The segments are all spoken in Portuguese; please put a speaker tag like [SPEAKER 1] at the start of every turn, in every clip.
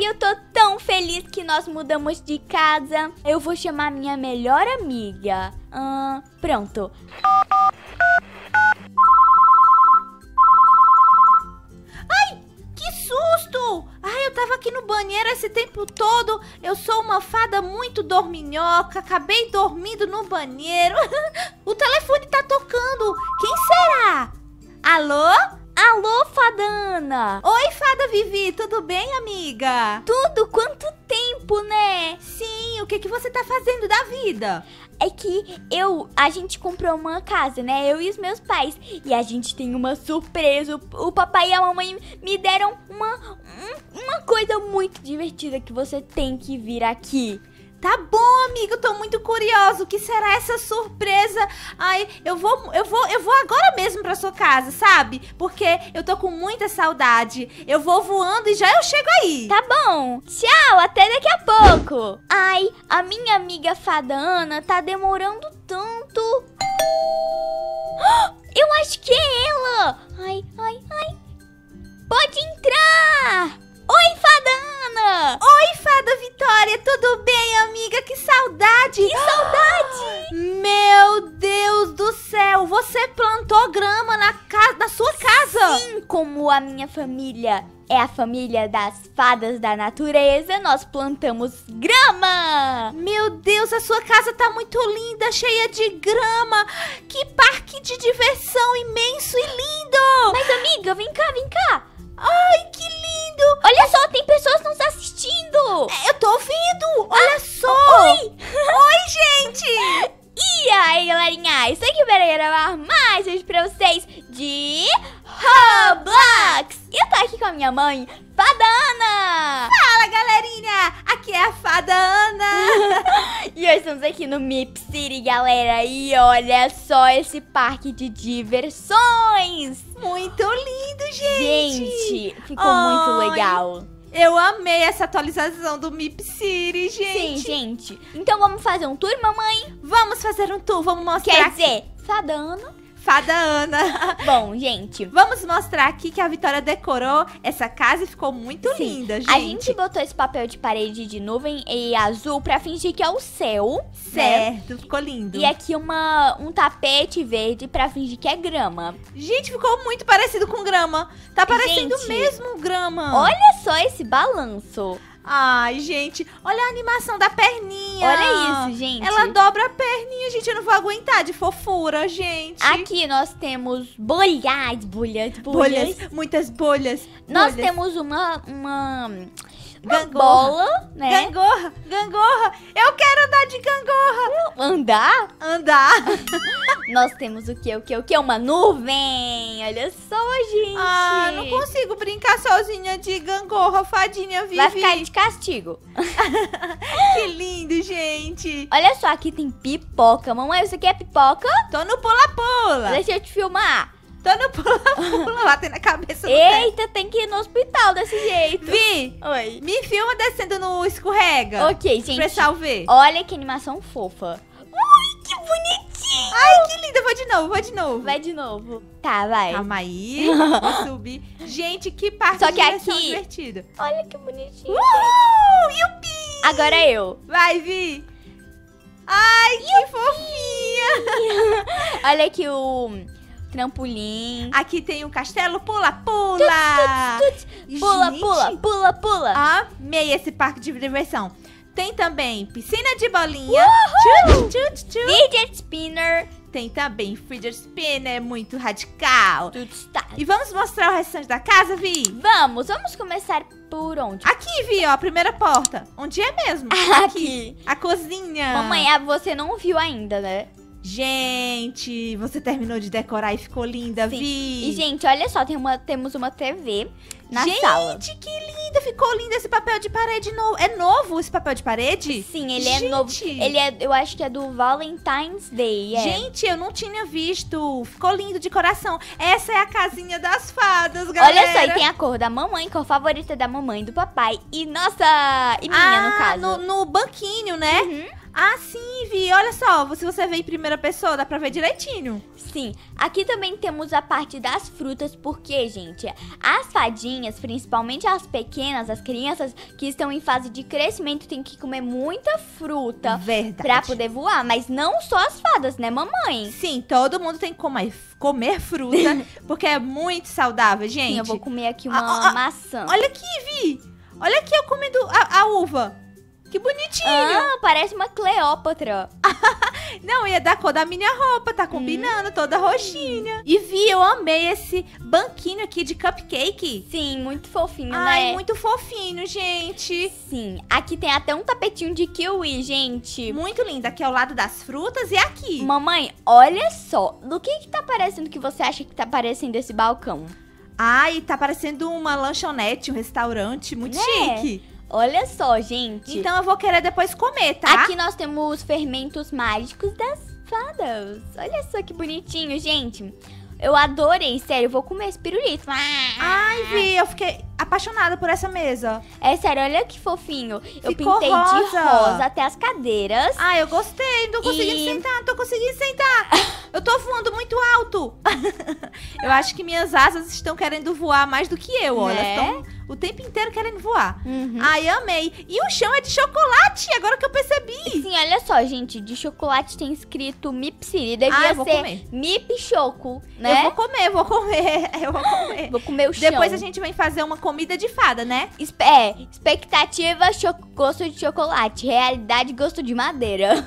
[SPEAKER 1] Ai, eu tô tão feliz que nós mudamos de casa. Eu vou chamar minha melhor amiga. Pronto.
[SPEAKER 2] Que susto! Ai, eu tava aqui no banheiro esse tempo todo. Eu sou uma fada muito dorminhoca. Acabei dormindo no banheiro. O telefone tá tocando. Quem será? Alô?
[SPEAKER 1] Alô, fada Ana.
[SPEAKER 2] Oi, fada Vivi. Tudo bem, amiga?
[SPEAKER 1] Tudo? Quanto tempo, né?
[SPEAKER 2] Sim, o que você tá fazendo da vida?
[SPEAKER 1] É que a gente comprou uma casa, né? Eu e os meus pais. E a gente tem uma surpresa. O papai e a mamãe me deram uma coisa muito divertida que você tem que vir aqui.
[SPEAKER 2] Tá bom, amigo, tô muito curiosa. O que será essa surpresa? Ai, eu vou agora mesmo pra sua casa, sabe? Porque eu tô com muita saudade. Eu vou voando e já eu chego aí.
[SPEAKER 1] Tá bom. Tchau, até daqui a pouco. Ai, a minha amiga fada Ana tá demorando tanto. Eu acho que é ela. Ai. Pode entrar. Oi, fada Ana.
[SPEAKER 2] Oi, fada Vitória, tudo bem, amiga? Que saudade!
[SPEAKER 1] Que saudade!
[SPEAKER 2] Meu Deus do céu, você plantou grama na sua casa?
[SPEAKER 1] Sim, como a minha família é a família das fadas da natureza, nós plantamos grama!
[SPEAKER 2] Meu Deus, a sua casa tá muito linda, cheia de grama! Que parque de diversão imenso e lindo!
[SPEAKER 1] Mas, amiga, vem cá!
[SPEAKER 2] Ai, que lindo!
[SPEAKER 1] Olha só, tem pessoas nos assistindo!
[SPEAKER 2] Eu tô ouvindo! Olha só!
[SPEAKER 1] Oi!
[SPEAKER 2] Oi, gente!
[SPEAKER 1] E aí, galerinha, estou aqui para gravar mais vídeo pra vocês de Roblox! Eu tô aqui com a minha mãe, Fada Ana!
[SPEAKER 2] Fala, galerinha! Aqui é a Fada Ana!
[SPEAKER 1] E hoje estamos aqui no Mip City, galera! E olha só esse parque de diversões!
[SPEAKER 2] Muito lindo, gente!
[SPEAKER 1] Gente, ficou muito legal!
[SPEAKER 2] Eu amei essa atualização do Mip City, gente!
[SPEAKER 1] Sim, gente! Então vamos fazer um tour, mamãe?
[SPEAKER 2] Vamos fazer um tour, vamos mostrar.
[SPEAKER 1] Quer dizer, Fada Ana?
[SPEAKER 2] Fada Ana.
[SPEAKER 1] Bom, gente,
[SPEAKER 2] vamos mostrar aqui que a Vitória decorou essa casa e ficou muito linda, gente.
[SPEAKER 1] A gente botou esse papel de parede de nuvem e azul pra fingir que é o céu.
[SPEAKER 2] Certo,
[SPEAKER 1] né?
[SPEAKER 2] Ficou lindo.
[SPEAKER 1] E aqui um tapete verde pra fingir que é grama.
[SPEAKER 2] Gente, ficou muito parecido com grama. Tá parecendo mesmo grama.
[SPEAKER 1] Olha só esse balanço.
[SPEAKER 2] Ai, gente, olha a animação da perninha.
[SPEAKER 1] Olha isso, gente.
[SPEAKER 2] Ela dobra a perninha, gente. Eu não vou aguentar de fofura, gente.
[SPEAKER 1] Aqui nós temos bolhas.
[SPEAKER 2] Muitas bolhas.
[SPEAKER 1] Nós temos uma
[SPEAKER 2] gangorra,
[SPEAKER 1] bola, né?
[SPEAKER 2] Gangorra. Eu quero andar de gangorra.
[SPEAKER 1] Andar? Nós temos o quê? Uma nuvem. Olha só, gente.
[SPEAKER 2] Ah, não consigo brincar sozinha de gangorra, fadinha Vivi.
[SPEAKER 1] Vai ficar de castigo.
[SPEAKER 2] Que lindo, gente.
[SPEAKER 1] Olha só, aqui tem pipoca. Mamãe, você quer pipoca?
[SPEAKER 2] Tô no pula-pula.
[SPEAKER 1] Deixa eu te filmar.
[SPEAKER 2] Tô no pula-pula, batendo a cabeça no
[SPEAKER 1] Eita, tem que ir no hospital desse jeito.
[SPEAKER 2] Vi,
[SPEAKER 1] oi.
[SPEAKER 2] Me filma descendo no escorrega.
[SPEAKER 1] Ok, gente.
[SPEAKER 2] Pra pessoal ver.
[SPEAKER 1] Olha que animação fofa. Ui, que bonitinho.
[SPEAKER 2] Ai, que linda. Vou de novo.
[SPEAKER 1] Vai de novo. Tá, vai.
[SPEAKER 2] Calma aí. Vou subir. Gente, que parque
[SPEAKER 1] Só que
[SPEAKER 2] de diversão
[SPEAKER 1] aqui...
[SPEAKER 2] divertido.
[SPEAKER 1] Olha que bonitinho.
[SPEAKER 2] Yupi!
[SPEAKER 1] Agora eu.
[SPEAKER 2] Vai, Vi. Ai, que fofinha.
[SPEAKER 1] Olha aqui o trampolim.
[SPEAKER 2] Aqui tem um castelo, pula.
[SPEAKER 1] Pula.
[SPEAKER 2] Amei esse parque de diversão. Tem também piscina de bolinha.
[SPEAKER 1] Fidget spinner.
[SPEAKER 2] Tem também fidget spinner, muito radical.
[SPEAKER 1] Tá.
[SPEAKER 2] E vamos mostrar o restante da casa, Vi?
[SPEAKER 1] Vamos começar por onde?
[SPEAKER 2] Aqui, Vi, ó, a primeira porta. Onde é mesmo?
[SPEAKER 1] Aqui.
[SPEAKER 2] A cozinha.
[SPEAKER 1] Mamãe, você não viu ainda, né?
[SPEAKER 2] Gente, você terminou de decorar e ficou linda,
[SPEAKER 1] Sim.
[SPEAKER 2] Vi.
[SPEAKER 1] E, gente, olha só, temos uma TV na sala.
[SPEAKER 2] Gente, que linda. Ficou lindo esse papel de parede novo. É novo esse papel de parede?
[SPEAKER 1] Sim, ele é novo. Eu acho que é do Valentine's Day.
[SPEAKER 2] Gente, eu não tinha visto. Ficou lindo de coração. Essa é a casinha das fadas, galera.
[SPEAKER 1] Olha só, e tem a cor da mamãe, cor favorita da mamãe e do papai. E nossa, e minha, no caso.
[SPEAKER 2] No banquinho, né?
[SPEAKER 1] Uhum.
[SPEAKER 2] Ah, sim, Vi. Olha só, se você ver em primeira pessoa, dá pra ver direitinho.
[SPEAKER 1] Sim, aqui também temos a parte das frutas, porque, gente, as fadinhas, principalmente as pequenas, as crianças que estão em fase de crescimento, tem que comer muita fruta
[SPEAKER 2] Verdade.
[SPEAKER 1] pra poder voar. Mas não só as fadas, né, mamãe?
[SPEAKER 2] Sim, todo mundo tem que comer fruta, porque é muito saudável, gente.
[SPEAKER 1] Sim, eu vou comer aqui uma maçã.
[SPEAKER 2] Olha aqui, Vi. Olha aqui eu comendo a uva. Que bonitinho.
[SPEAKER 1] Ah, parece uma Cleópatra.
[SPEAKER 2] Não, e é da cor da minha roupa, tá combinando, toda roxinha. E Vi, eu amei esse banquinho aqui de cupcake.
[SPEAKER 1] Sim, muito fofinho,
[SPEAKER 2] Ai,
[SPEAKER 1] né?
[SPEAKER 2] muito fofinho, gente.
[SPEAKER 1] Sim, aqui tem até um tapetinho de kiwi, gente.
[SPEAKER 2] Muito lindo. Aqui ao lado das frutas e aqui.
[SPEAKER 1] Mamãe, olha só. Do que tá parecendo que você acha que tá parecendo esse balcão?
[SPEAKER 2] Ai, tá parecendo uma lanchonete, um restaurante, muito
[SPEAKER 1] Né?
[SPEAKER 2] chique.
[SPEAKER 1] Olha só, gente.
[SPEAKER 2] Então eu vou querer depois comer, tá?
[SPEAKER 1] Aqui nós temos fermentos mágicos das fadas. Olha só que bonitinho, gente. Eu adorei, sério. Eu vou comer esse pirulito.
[SPEAKER 2] Ai, Vi, eu fiquei apaixonada por essa mesa.
[SPEAKER 1] É sério, olha que fofinho. Eu
[SPEAKER 2] Ficou
[SPEAKER 1] pintei de
[SPEAKER 2] rosa.
[SPEAKER 1] rosa até as cadeiras.
[SPEAKER 2] Ai, eu gostei, não tô conseguindo sentar, não tô conseguindo sentar. Eu tô voando muito alto. Eu acho que minhas asas estão querendo voar mais do que eu, olha.
[SPEAKER 1] Né?
[SPEAKER 2] Estão o tempo inteiro querendo voar.
[SPEAKER 1] Uhum.
[SPEAKER 2] Ai, amei. E o chão é de chocolate, agora que eu percebi.
[SPEAKER 1] Sim, olha só, gente. De chocolate tem escrito Mipsiri. Devia
[SPEAKER 2] eu vou
[SPEAKER 1] ser
[SPEAKER 2] comer.
[SPEAKER 1] Mip Choco, né?
[SPEAKER 2] Eu vou comer, eu vou comer.
[SPEAKER 1] Vou comer o chão.
[SPEAKER 2] Depois a gente vem fazer uma comida de fada, né?
[SPEAKER 1] Expectativa, gosto de chocolate. Realidade, gosto de madeira.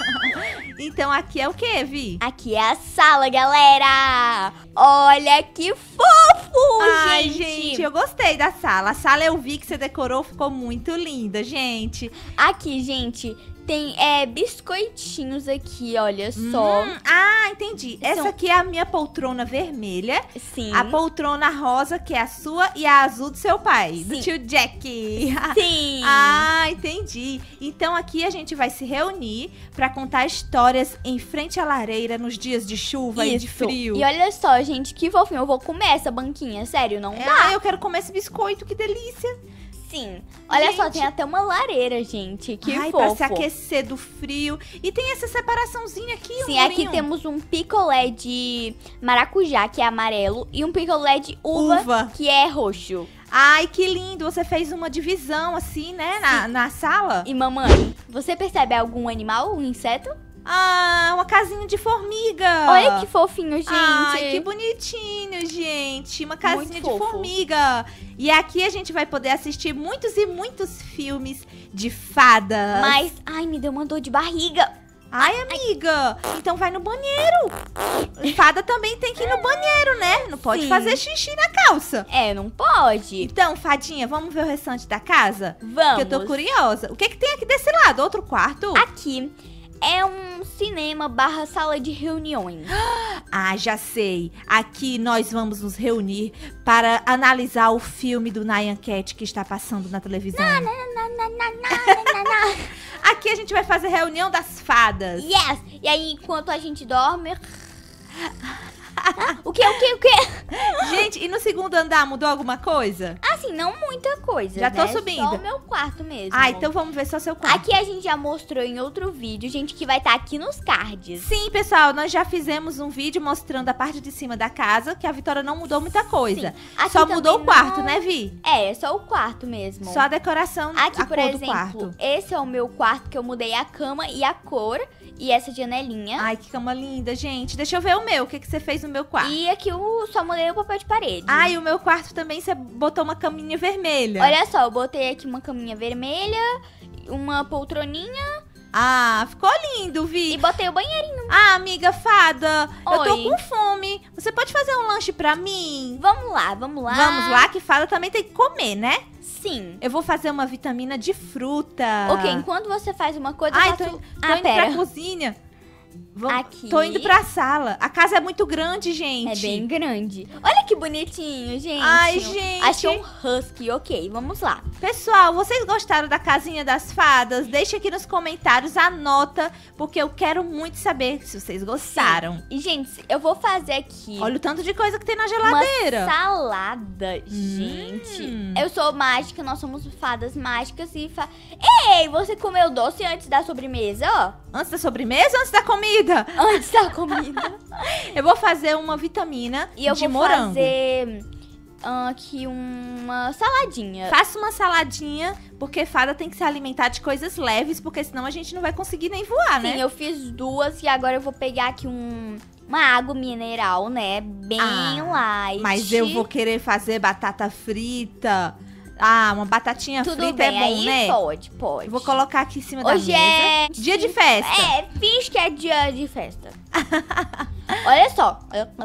[SPEAKER 2] Então aqui é o que, Vi?
[SPEAKER 1] Aqui é a sala, galera. Olha que fofo,
[SPEAKER 2] Ai, gente, eu gostei da sala. A sala eu vi que você decorou, ficou muito linda, gente.
[SPEAKER 1] Aqui, gente, tem biscoitinhos aqui, olha só.
[SPEAKER 2] Entendi. Essa aqui é a minha poltrona vermelha.
[SPEAKER 1] Sim.
[SPEAKER 2] A poltrona rosa, que é a sua, e a azul do seu pai, do
[SPEAKER 1] Sim.
[SPEAKER 2] tio Jack.
[SPEAKER 1] Sim.
[SPEAKER 2] Entendi. Então aqui a gente vai se reunir pra contar histórias em frente à lareira nos dias de chuva e de
[SPEAKER 1] Isso.
[SPEAKER 2] frio.
[SPEAKER 1] E olha só, gente, que fofinho. Eu vou comer essa banquinha, sério, não dá.
[SPEAKER 2] Eu quero comer esse biscoito, que delícia.
[SPEAKER 1] Sim. Olha só,
[SPEAKER 2] Gente.
[SPEAKER 1] tem até uma lareira, gente. Que
[SPEAKER 2] Ai,
[SPEAKER 1] fofo.
[SPEAKER 2] pra se aquecer do frio. E tem essa separaçãozinha aqui,
[SPEAKER 1] Sim, aqui temos um picolé de maracujá, que é amarelo, e um picolé de uva. Que é roxo.
[SPEAKER 2] Ai, que lindo. Você fez uma divisão assim, né, na sala.
[SPEAKER 1] E mamãe, você percebe algum animal, um inseto?
[SPEAKER 2] Uma casinha de formiga.
[SPEAKER 1] Olha que fofinho, gente.
[SPEAKER 2] Ai, que bonitinho, gente. Uma casinha
[SPEAKER 1] Muito
[SPEAKER 2] de
[SPEAKER 1] fofo.
[SPEAKER 2] formiga. E aqui a gente vai poder assistir muitos e muitos filmes de fadas.
[SPEAKER 1] Mas, ai, me deu uma dor de barriga.
[SPEAKER 2] Ai, amiga. Então vai no banheiro. Fada também tem que ir no banheiro, né? Não pode
[SPEAKER 1] Sim.
[SPEAKER 2] fazer xixi na calça.
[SPEAKER 1] Não pode.
[SPEAKER 2] Então, fadinha, vamos ver o restante da casa?
[SPEAKER 1] Vamos.
[SPEAKER 2] Que eu tô curiosa. O que tem aqui desse lado? Outro quarto?
[SPEAKER 1] Aqui é um cinema / sala de reuniões.
[SPEAKER 2] Já sei. Aqui nós vamos nos reunir para analisar o filme do Nyan Cat que está passando na televisão. Aqui a gente vai fazer reunião das fadas.
[SPEAKER 1] Yes! E aí, enquanto a gente dorme... O quê?
[SPEAKER 2] Gente, e no segundo andar mudou alguma coisa?
[SPEAKER 1] Assim, não muita coisa,
[SPEAKER 2] Já tô
[SPEAKER 1] né?
[SPEAKER 2] subindo.
[SPEAKER 1] Só o meu quarto mesmo.
[SPEAKER 2] Então vamos ver só seu quarto.
[SPEAKER 1] Aqui a gente já mostrou em outro vídeo, gente, que vai estar aqui nos cards.
[SPEAKER 2] Sim, pessoal, nós já fizemos um vídeo mostrando a parte de cima da casa, que a Vitória não mudou muita coisa.
[SPEAKER 1] Sim. Aqui
[SPEAKER 2] Só mudou
[SPEAKER 1] também
[SPEAKER 2] o quarto,
[SPEAKER 1] não-
[SPEAKER 2] né, Vi?
[SPEAKER 1] É só o quarto mesmo.
[SPEAKER 2] Só a decoração,
[SPEAKER 1] Aqui,
[SPEAKER 2] a
[SPEAKER 1] por
[SPEAKER 2] cor do
[SPEAKER 1] exemplo,
[SPEAKER 2] quarto.
[SPEAKER 1] esse é o meu quarto que eu mudei a cama e a cor e essa janelinha.
[SPEAKER 2] Ai, que cama linda, gente. Deixa eu ver o meu, o que você fez no meu quarto.
[SPEAKER 1] E aqui eu só mudei o papel de parede.
[SPEAKER 2] E o meu quarto também, você botou uma caminha vermelha.
[SPEAKER 1] Olha só, eu botei aqui uma caminha vermelha, uma poltroninha
[SPEAKER 2] Ficou lindo, Vi.
[SPEAKER 1] e botei o banheirinho.
[SPEAKER 2] Amiga fada, eu tô
[SPEAKER 1] Oi.
[SPEAKER 2] com fome. Você pode fazer um lanche pra mim?
[SPEAKER 1] Vamos lá, vamos lá.
[SPEAKER 2] Vamos lá, que fada também tem que comer, né?
[SPEAKER 1] Sim.
[SPEAKER 2] Eu vou fazer uma vitamina de fruta.
[SPEAKER 1] Ok, enquanto você faz uma coisa, eu
[SPEAKER 2] Ai,
[SPEAKER 1] faço...
[SPEAKER 2] tô indo pra cozinha.
[SPEAKER 1] Aqui.
[SPEAKER 2] Tô indo pra sala. A casa é muito grande, gente.
[SPEAKER 1] É bem grande. Olha que bonitinho, gente.
[SPEAKER 2] Ai, gente.
[SPEAKER 1] Achei um husky. Ok, vamos lá.
[SPEAKER 2] Pessoal, vocês gostaram da casinha das fadas? Deixa aqui nos comentários, anota, porque eu quero muito saber se vocês gostaram.
[SPEAKER 1] E, gente, eu vou fazer aqui
[SPEAKER 2] Olha o tanto de coisa que tem na geladeira.
[SPEAKER 1] uma salada, gente. Eu sou mágica, nós somos fadas mágicas e... Ei, você comeu doce antes da sobremesa, ó?
[SPEAKER 2] Antes da sobremesa ou antes da comida?
[SPEAKER 1] Antes da comida.
[SPEAKER 2] Eu vou fazer uma vitamina
[SPEAKER 1] E eu
[SPEAKER 2] de
[SPEAKER 1] vou
[SPEAKER 2] morango.
[SPEAKER 1] fazer aqui uma saladinha.
[SPEAKER 2] Faça uma saladinha, porque fada tem que se alimentar de coisas leves, porque senão a gente não vai conseguir nem voar, né?
[SPEAKER 1] Sim, eu fiz duas e agora eu vou pegar aqui uma água mineral, né? Bem light.
[SPEAKER 2] Mas eu vou querer fazer batata frita. Ah, uma batatinha
[SPEAKER 1] Tudo
[SPEAKER 2] frita
[SPEAKER 1] bem,
[SPEAKER 2] é bom,
[SPEAKER 1] aí
[SPEAKER 2] né?
[SPEAKER 1] Pode.
[SPEAKER 2] Eu vou colocar aqui em cima da
[SPEAKER 1] Hoje
[SPEAKER 2] mesa.
[SPEAKER 1] é...
[SPEAKER 2] Dia de festa.
[SPEAKER 1] finge que é dia de festa. Olha só.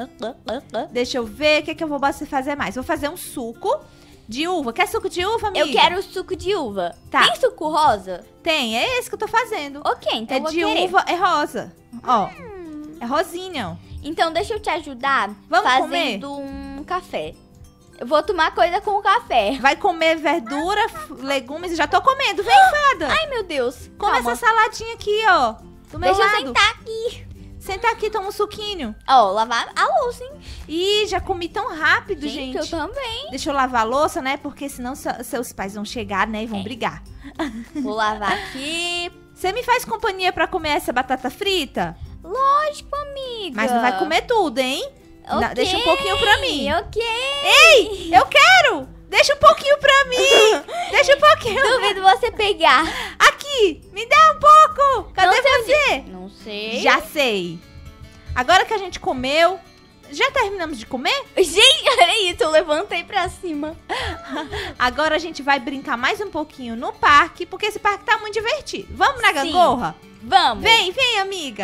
[SPEAKER 2] Deixa eu ver o que eu vou fazer mais. Vou fazer um suco de uva. Quer suco de uva, amiga?
[SPEAKER 1] Eu quero suco de uva.
[SPEAKER 2] Tá.
[SPEAKER 1] Tem suco rosa?
[SPEAKER 2] Tem, é esse que eu tô fazendo.
[SPEAKER 1] Ok, então
[SPEAKER 2] É
[SPEAKER 1] eu vou
[SPEAKER 2] de
[SPEAKER 1] querer.
[SPEAKER 2] uva, é rosa. Ó, é rosinha, ó.
[SPEAKER 1] Então deixa eu te ajudar
[SPEAKER 2] Vamos
[SPEAKER 1] fazendo um café. Eu vou tomar coisa com o café.
[SPEAKER 2] Vai comer verdura, legumes. Já tô comendo. Vem, fada.
[SPEAKER 1] Ai, meu Deus.
[SPEAKER 2] Come
[SPEAKER 1] Calma.
[SPEAKER 2] essa saladinha aqui, ó. Do meu
[SPEAKER 1] Deixa eu
[SPEAKER 2] lado.
[SPEAKER 1] sentar aqui.
[SPEAKER 2] Senta aqui, toma um suquinho.
[SPEAKER 1] Ó, lavar a louça, hein?
[SPEAKER 2] Ih, já comi tão rápido, gente.
[SPEAKER 1] Eu também.
[SPEAKER 2] Deixa eu lavar a louça, né? Porque senão seus pais vão chegar, né? E vão brigar.
[SPEAKER 1] Vou lavar aqui.
[SPEAKER 2] Você me faz companhia pra comer essa batata frita?
[SPEAKER 1] Lógico, amiga.
[SPEAKER 2] Mas não vai comer tudo, hein?
[SPEAKER 1] Ok.
[SPEAKER 2] Deixa um pouquinho pra mim.
[SPEAKER 1] Ok.
[SPEAKER 2] Ei, eu quero! Deixa um pouquinho pra mim! Deixa um pouquinho.
[SPEAKER 1] Duvido você pegar.
[SPEAKER 2] Aqui, me dá um pouco! Cadê
[SPEAKER 1] Não sei
[SPEAKER 2] você?
[SPEAKER 1] Não sei.
[SPEAKER 2] Já sei. Agora que a gente comeu, já terminamos de comer?
[SPEAKER 1] Gente, olha isso. Eu levantei pra cima.
[SPEAKER 2] Agora a gente vai brincar mais um pouquinho no parque, porque esse parque tá muito divertido. Vamos na gangorra?
[SPEAKER 1] Vamos.
[SPEAKER 2] Vem, amiga.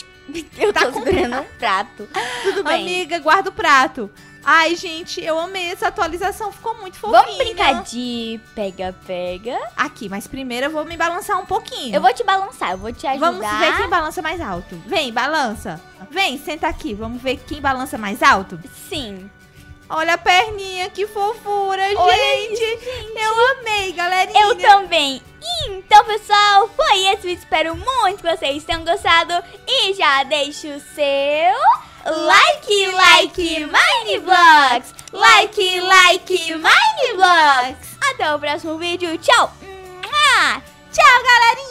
[SPEAKER 1] Eu
[SPEAKER 2] Tá
[SPEAKER 1] tô
[SPEAKER 2] com
[SPEAKER 1] segurando um prato. Tudo bem.
[SPEAKER 2] Amiga, guarda o prato. Ai, gente, eu amei essa atualização, ficou muito fofinha.
[SPEAKER 1] Vamos brincar de pega-pega.
[SPEAKER 2] Aqui, mas primeiro eu vou me balançar um pouquinho.
[SPEAKER 1] Eu vou te balançar, eu vou te ajudar.
[SPEAKER 2] Vamos ver quem balança mais alto. Vem, balança. Vem, senta aqui. Vamos ver quem balança mais alto.
[SPEAKER 1] Sim.
[SPEAKER 2] Olha a perninha, que fofura,
[SPEAKER 1] Olha
[SPEAKER 2] gente. Eu amei, galerinha.
[SPEAKER 1] Eu também. Então, pessoal, foi esse vídeo. Espero muito que vocês tenham gostado. E já deixa o seu like Minevlogs. Like Minevlogs. Até o próximo vídeo. Tchau.
[SPEAKER 2] Tchau, galerinha.